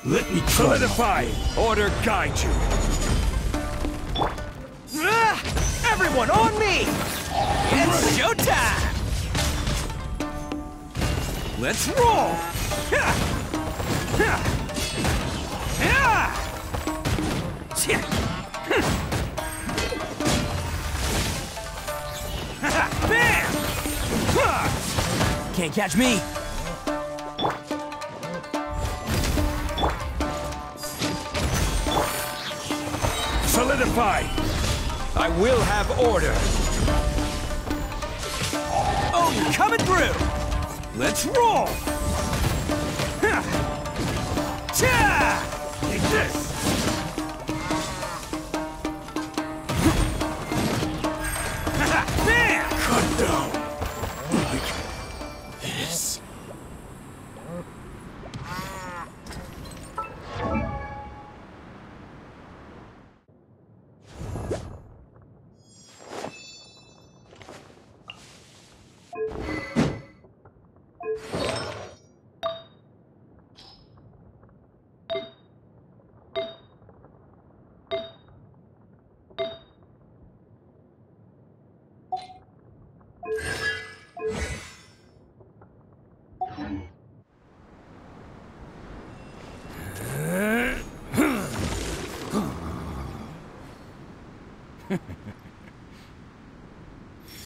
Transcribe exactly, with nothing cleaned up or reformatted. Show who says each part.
Speaker 1: Let me try.
Speaker 2: Solidify! Order guide you!
Speaker 3: Ah! Everyone on me! It's showtime!
Speaker 2: Let's roll! Ha! Ha! Ha! Tja! Ha! Bam! Ha!
Speaker 3: Can't catch me!
Speaker 2: Solidify! I will have order!
Speaker 3: Oh, coming through!
Speaker 2: Let's roll! Ha! Tja! Take this!